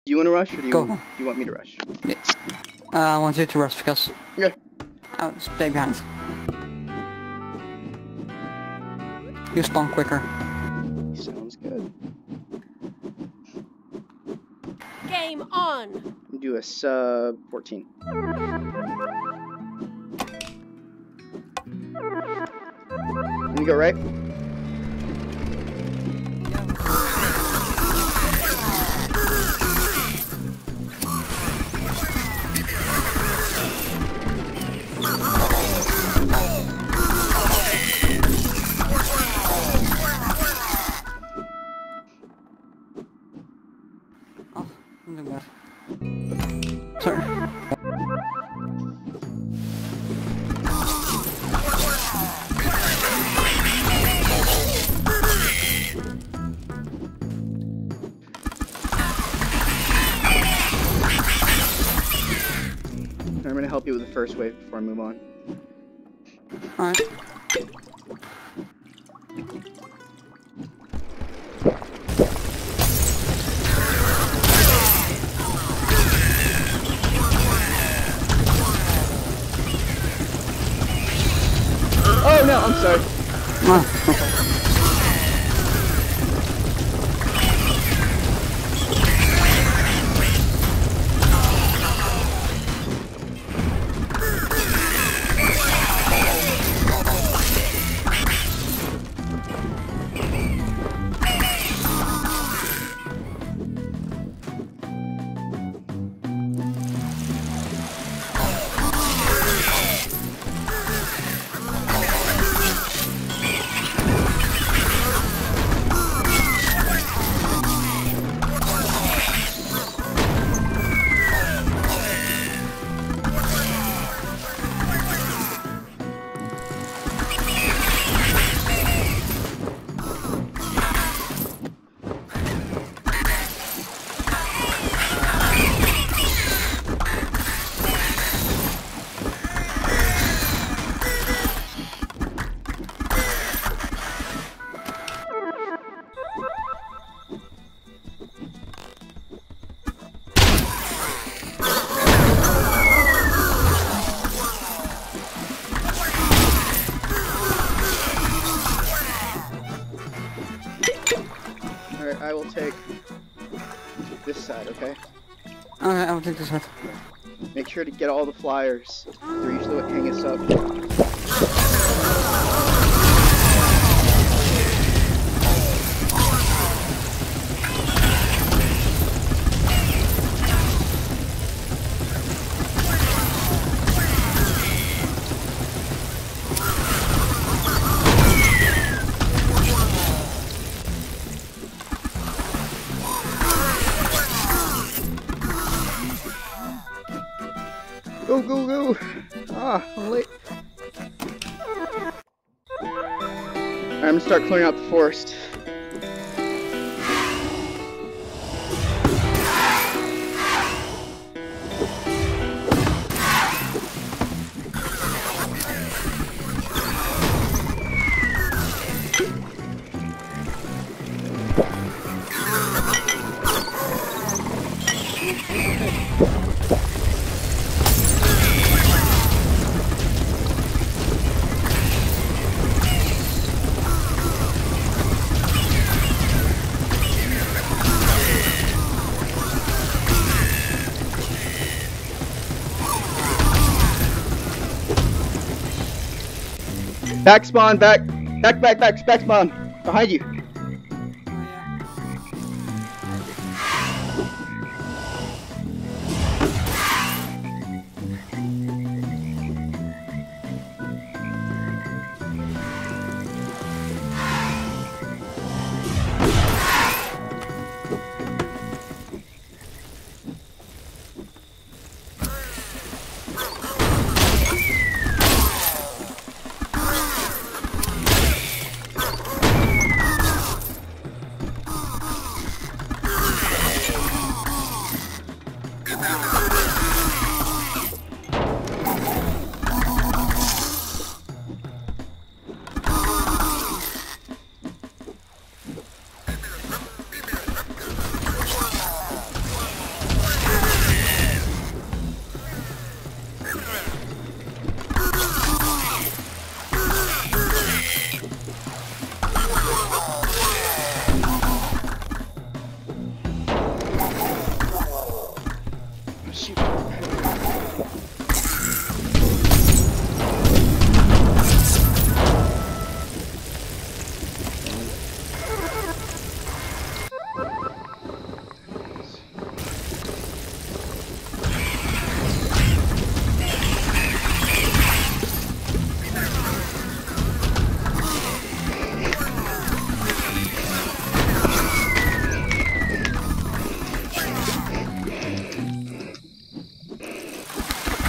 Do you want to rush, or do Go. you want me to rush? Yeah. I want you to rush because... Yeah. Oh, it's big behind. You spawn quicker. Sounds good. Game on! Do a sub 14. Let me go right. Oh, I'm doing that. Sorry. I'm gonna help you with the first wave before I move on. Alright. Oh no, I'm sorry. Oh, okay. Alright, I will take this side, okay? Alright, I will take this one. Make sure to get all the flyers. They're usually what hang us up. Go, go, go! Ah, I'm late. Alright, I'm gonna start clearing out the forest. Back spawn, back spawn, behind you.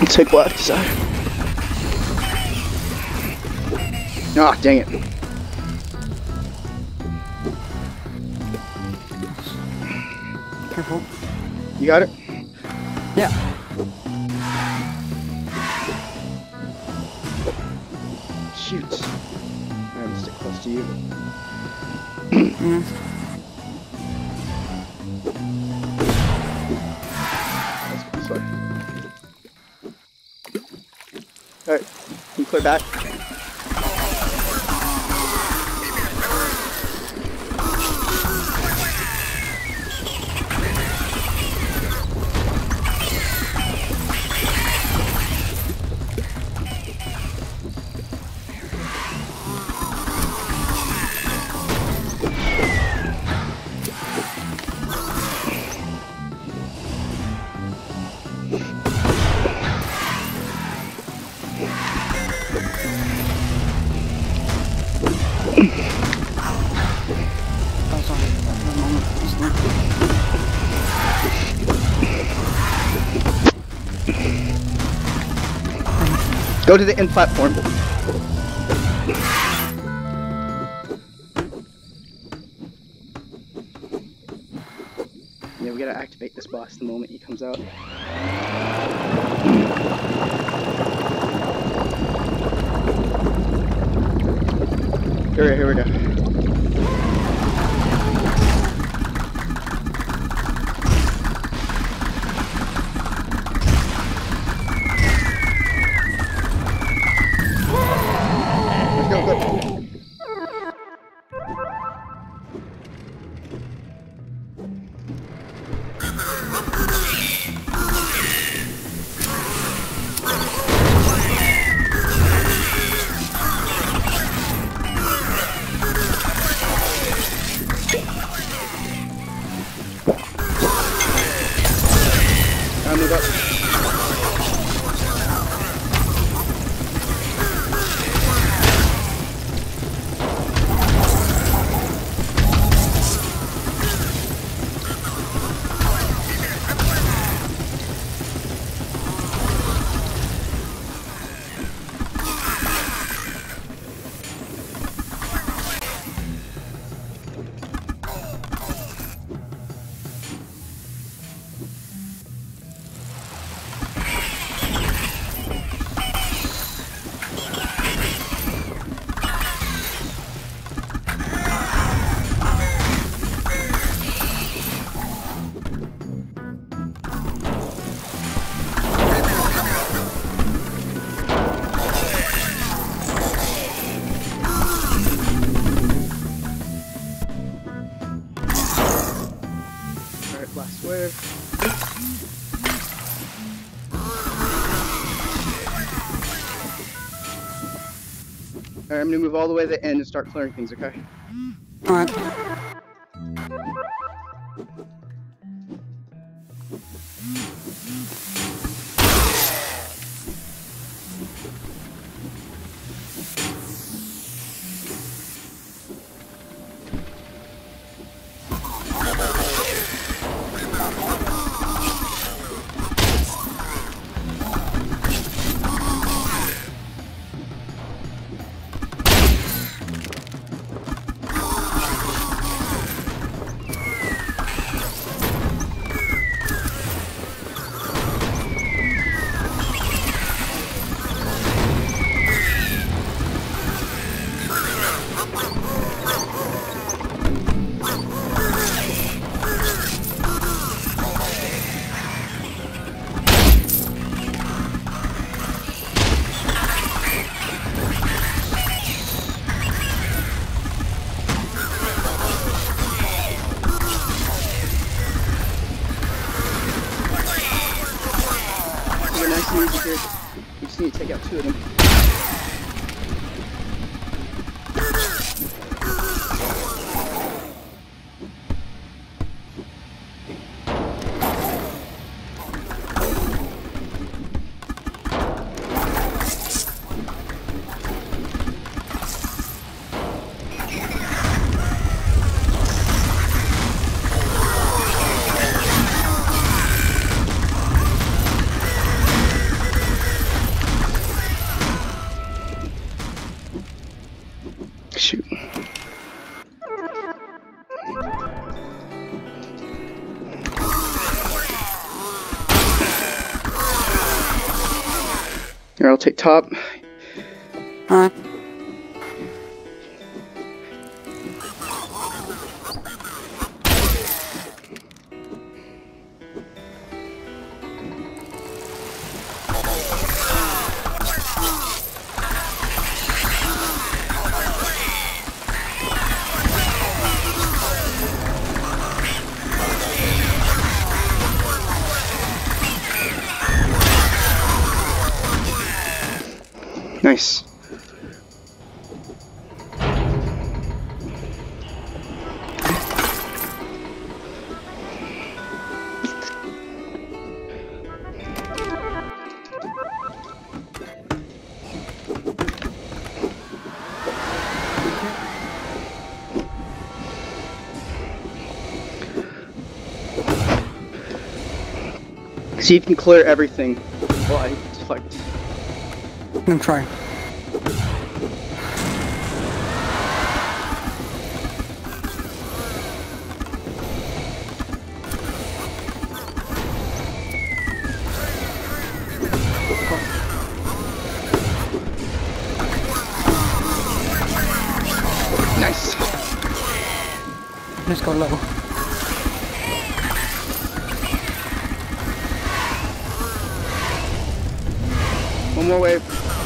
Take left side. Ah, dang it. Careful. You got it? Yeah. Shoot. I'm gonna stick close to you. Mm. Let's go this way. Alright, can you clear back? Oh, sorry. That moment was not. Go to the end platform. Yeah, we gotta activate this boss the moment he comes out. Here we go. Let's go. Now move up. Alright, last wave. Alright, I'm gonna move all the way to the end and start clearing things, okay? Alright. You're nice and easy here. You just need to take out 2 of them. Here, I'll take top. Alright. Nice. See if you can clear everything. Well, I deflect. I'm gonna try. Nice. Let's go low. One more wave.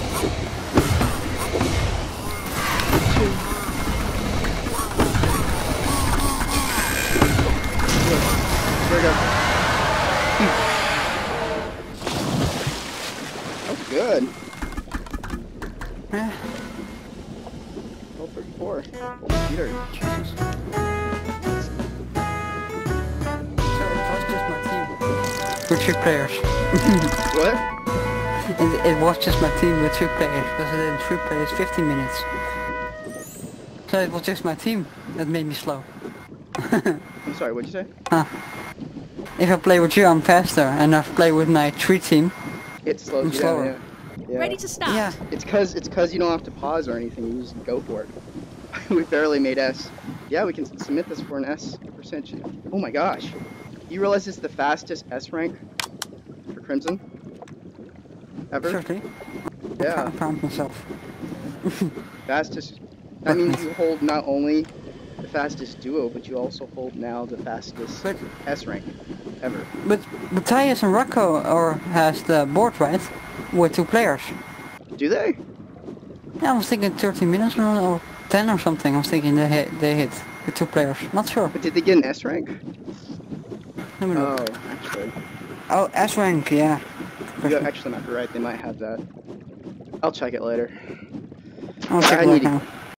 There we go. Oh, good. Eh, 12:34. Peter. Jesus. So it was just my team with 2 players. What? It was just my team with 2 players, because I did 3 players 15 minutes. So it was just my team that made me slow. I'm sorry, what'd you say? Huh. If I play with you, I'm faster, and if I play with my 3 team, It slows I'm you slower. down, yeah. Ready to start. yeah. It's cause you don't have to pause or anything, you just go for it. We barely made S. Yeah, we can submit this for an S percentage. Oh my gosh. You realize it's the fastest S rank for Crimson? Ever? Certainly. Yeah. I found myself. Fastest. That means you hold not only the fastest duo, but you also hold now the fastest But S rank ever. but Matthias and Rocco has the board right with 2 players. Do they? Yeah, I was thinking 13 minutes or 10 or something. I was thinking they hit with 2 players. Not sure. But did they get an S rank? Let me Oh, look. actually. Oh, S rank, yeah. You actually might be right, they might have that. I'll check it later. I'll Yeah, check I it right need to- now.